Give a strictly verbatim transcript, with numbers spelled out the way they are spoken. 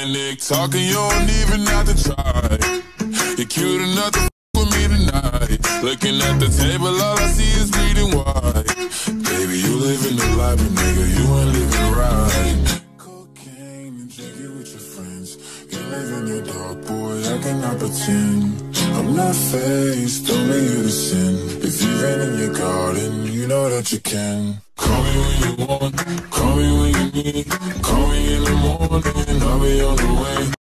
Panic talking, you don't even have to try. You're cute enough to f with me tonight. Looking at the table, all I see is bleeding white. Baby, you living the life, but nigga, you ain't living right. Cocaine and drinking with your friends. You live in your dark, boy, I cannot pretend. I'm not faced, only you to sin. If you've been in your garden, you know that you can. Call me when you want, call me when you need. Call me in the morning, I'll be on the way.